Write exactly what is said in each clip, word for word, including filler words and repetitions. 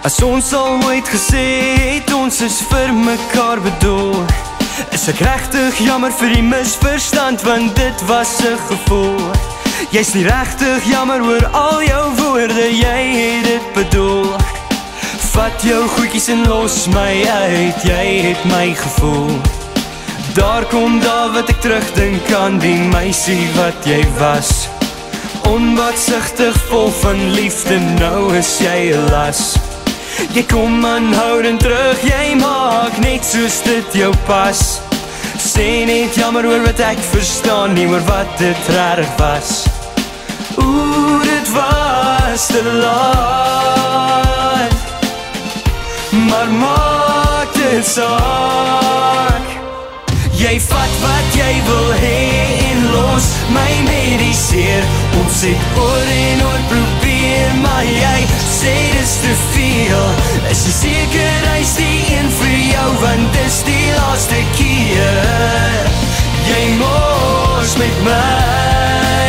As ons al ooit gesê het, ons is vir mekaar bedoel, is ek regtig jammer vir die misverstand, want dit was 'n gevoel. Jy's nie regtig jammer oor al jou woorde, jy het dit bedoel. Vat jou goedjies en los my uit, jy het my gevoel. Daar kom daar wat ek terugdink aan die meisie wat jy was. Onbaatsigtig vol van liefde, nou is jy 'n las. Jy kom aanhoudend terug, jy maak net soos dit jou pas. Sê net jammer oor wat ek verstaan, nie oor wat dit rarig was. Oeh, dit was te laat, maar maak dit saak. Jy vat wat jy wil hê en los my mediseer. Ons het oor en oor probeer, maar jy sê dis te veel. Is jy seker hy's die een vir jou, want dis die laaste keer. Jy mors met my,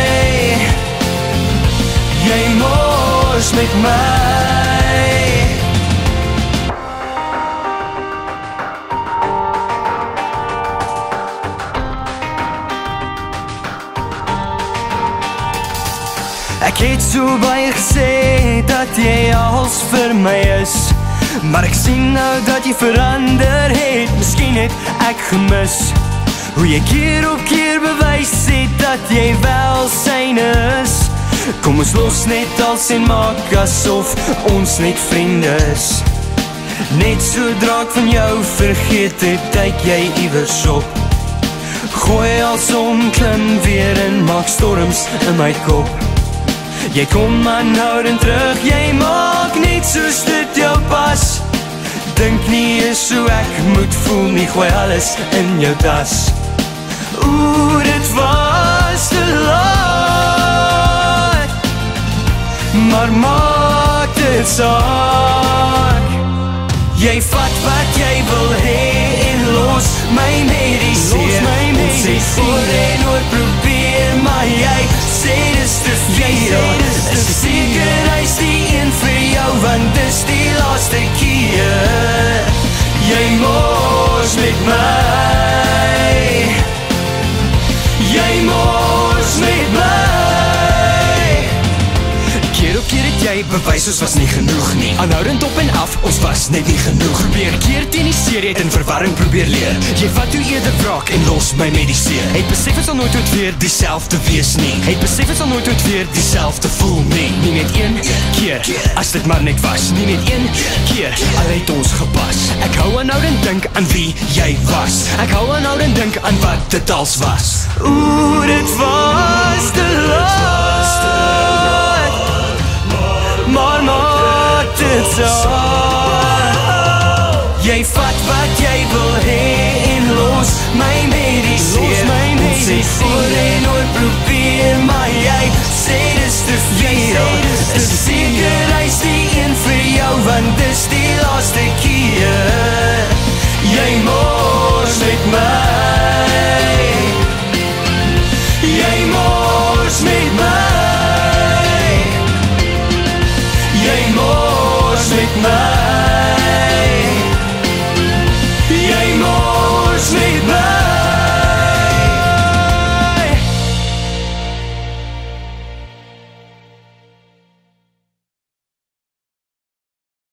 jy mors met my. Ek het so baie gesê dat jy als vir my is, maar ek sien nou dat jy verander het. Miskien het ek gemis hoe jy keer op keer bewys het dat jy wel syne is. Kom ons los net als en maak asof ons net vriende is. Net sodra ek van jou vergeet het, kyk jy iewers op. Gooi als om, klim weer en maak storms in my kop. Jy kom aanhoudend terug, jy maak net soos dit jou pas. Dink nie is hoe ek moet voel nie, gooi alles in jou tas. Oeh, dit was te laat, maar maak dit saak. Jy vat wat jy wil hê en los my mediseer. Ons het oor en oor probeer, maar jy sê dis te veel. Is jy seker hy's die een vir jou, want dis die laaste keer. Jy mors met my, jy mors met my. Keer op keer het jy bewys, ons was nie genoeg nie. Aanhoudend op en af, ons was net nie genoeg. Probeer keer teen die seer, het in verwarring probeer leer. Jy vat toe eerder wraak en los my mediseer. Het besef het sal nooit ooit weer dieselfde wees nie. Het besef het sal nooit ooit weer dieselfde voel nie. Nie net een keer, as dit maar net was. Nie net een keer, al het ons gepas. Ek hou aanhoudend dink aan wie jy was. Ek hou aanhoudend dink aan wat dit als was. Oeh, dit was te laat, maar maak dit saak. Jy vat wat jy wil hê en los my mediseer.